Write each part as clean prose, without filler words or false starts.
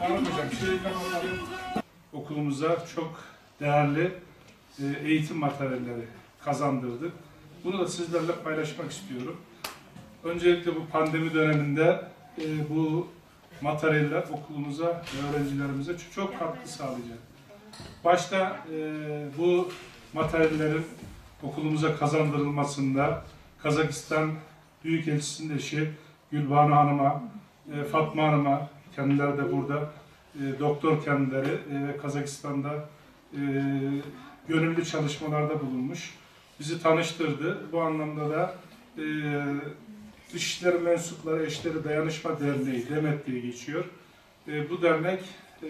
Okulumuza çok değerli eğitim materyalleri kazandırdık. Bunu da sizlerle paylaşmak istiyorum. Öncelikle bu pandemi döneminde bu materyaller okulumuza ve öğrencilerimize çok katkı sağlayacak. Başta bu materyallerin okulumuza kazandırılmasında Kazakistan Büyükelçisi'nin eşi Gülbanu Hanım'a, Fatma Hanım'a, kendileri de burada doktor kendileri ve Kazakistan'da gönüllü çalışmalarda bulunmuş. Bizi tanıştırdı. Bu anlamda da Dışişleri Mensupları Eşleri Dayanışma Derneği, DEMET diye geçiyor. Bu dernek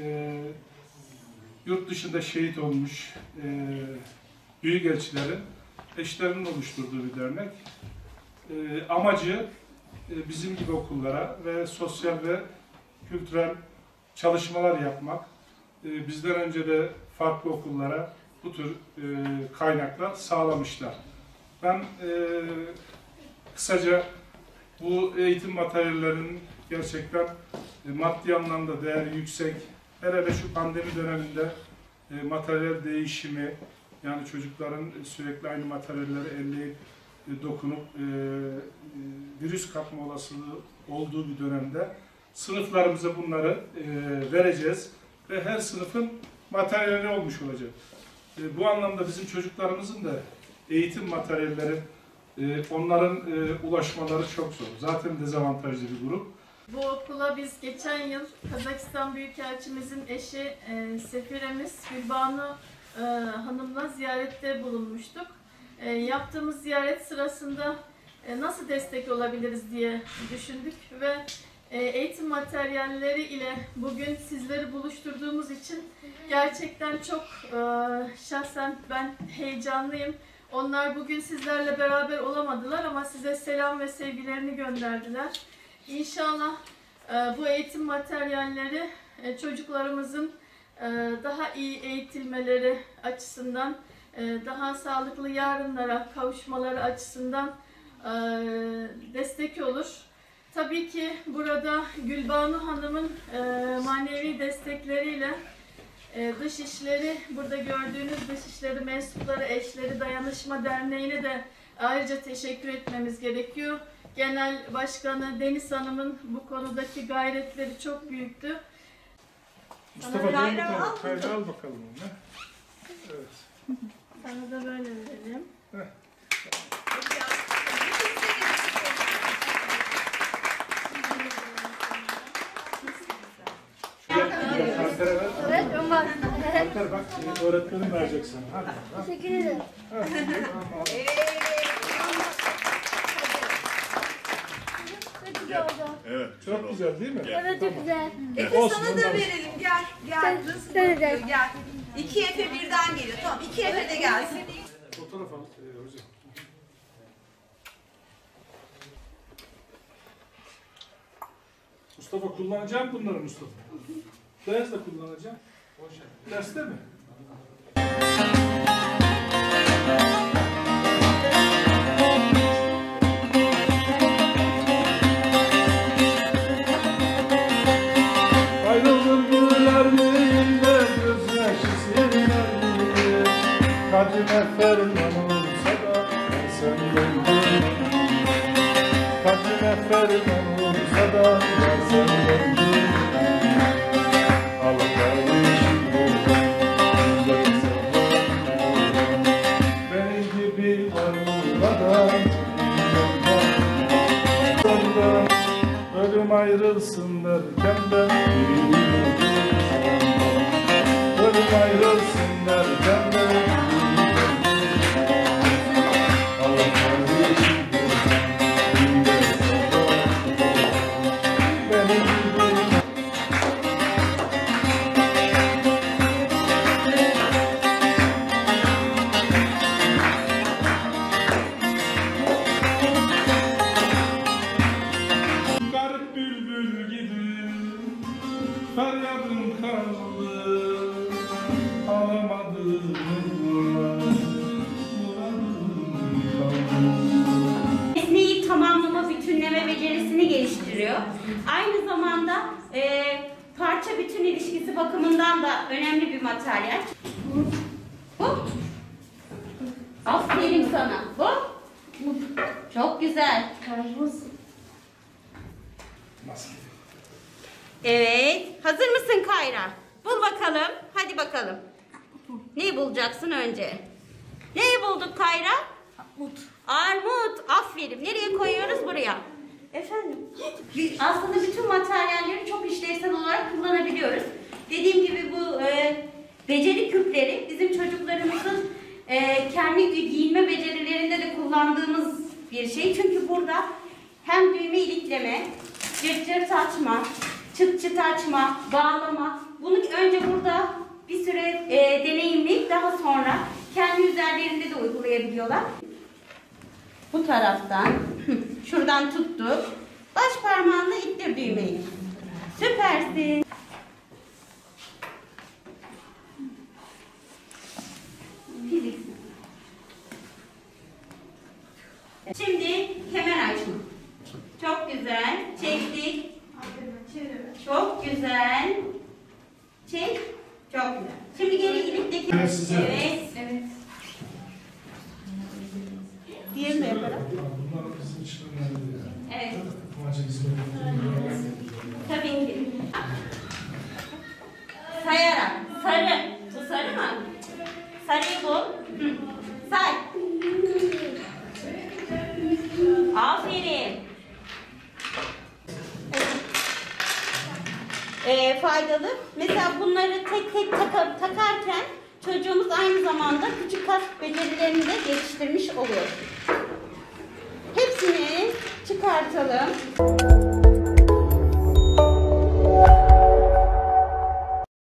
yurt dışında şehit olmuş büyükelçilerin eşlerinin oluşturduğu bir dernek. Amacı bizim gibi okullara ve sosyal ve kültürel çalışmalar yapmak. Bizden önce de farklı okullara bu tür kaynaklar sağlamışlar. Ben kısaca bu eğitim materyallerinin gerçekten maddi anlamda değeri yüksek, hele şu pandemi döneminde materyal değişimi, yani çocukların sürekli aynı materyalleri elleyip dokunup virüs kapma olasılığı olduğu bir dönemde sınıflarımıza bunları vereceğiz ve her sınıfın materyali olmuş olacak. Bu anlamda bizim çocuklarımızın da eğitim materyalleri, onların ulaşmaları çok zor. Zaten dezavantajlı bir grup. Bu okula biz geçen yıl Kazakistan Büyükelçimizin eşi Sefiremiz Gülbanu Hanım'la ziyarette bulunmuştuk. Yaptığımız ziyaret sırasında nasıl destek olabiliriz diye düşündük ve eğitim materyalleri ile bugün sizleri buluşturduğumuz için gerçekten çok şahsen ben heyecanlıyım. Onlar bugün sizlerle beraber olamadılar ama size selam ve sevgilerini gönderdiler. İnşallah bu eğitim materyalleri çocuklarımızın daha iyi eğitilmeleri açısından, daha sağlıklı yarınlara kavuşmaları açısından destek olur. Tabii ki burada Gülbanu Hanım'ın manevi destekleriyle Dışişleri, burada gördüğünüz Dışişleri Mensupları Eşleri Dayanışma Derneği'ne de ayrıca teşekkür etmemiz gerekiyor. Genel Başkanı Deniz Hanım'ın bu konudaki gayretleri çok büyüktü. Mustafa kaydı al bakalım onu. Evet. Sana da böyle verelim. Evet, Ömer. Alper bak, öğretmenim verecek sana. Teşekkür ederim. Çok güzel oldu. Evet, çok güzel değil mi? Evet, çok güzel. Efe sana da verelim. Gel. Gel. Nasıl bakıyor? Gel. 2 Efe birden geliyor. Tamam. 2 Efe de gelsin. Fotoğraf al hocam. Mustafa kullanacağım bunları Mustafa. Beyaz da kullanacağım. Derste mi? Ayrıldım gülerliğinde gözyaşı silmerliğinde kadime ferman olsa da ben senden kadime ferman olsa da ben senden ölüm ayrılsın derken de ölüm ayrılsın derken de feryadım kaldı, ağlamadım, Nesneyi tamamlama, bütünleme becerisini geliştiriyor. Aynı zamanda parça bütünü bakımından da önemli bir materyal. Bu. Aferin sana. Bu. Çok güzel. Evet. Hazır mısın Kayra? Bul bakalım. Hadi bakalım. Ne bulacaksın önce? Neyi bulduk Kayra? Armut. Armut. Aferin. Nereye koyuyoruz? Buraya. Efendim? Aslında bütün materyalleri çok işlevsel olarak kullanabiliyoruz. Dediğim gibi bu beceri küpleri bizim çocuklarımızın kendi giyinme becerilerinde de kullandığımız bir şey. Çünkü burada hem düğme ilikleme, cırt cırt açma, çıt çıt açma, bağlama. Bunu önce burada bir süre deneyimleyip daha sonra kendi üzerlerinde de uygulayabiliyorlar. Bu taraftan, şuradan tuttuk. Baş parmağınla ittir düğmeyi. Süpersin. Şimdi kemer açma. Çok güzel. Çektik. Çok güzel. Çek. Çok güzel. Şimdi geri ilikteki. Evet. Evet. Diğerini de yaparım. Bunlar bizim için önemli. Evet. Amacı hizmet. Tabii ki. Sayarak. Sarı. Bu sarı mı? Sarıyı bul. Hı. Say. Aferin. Faydalı. Mesela bunları tek tek takarken çocuğumuz aynı zamanda küçük kas becerilerini de geliştirmiş oluyor. Hepsini çıkartalım.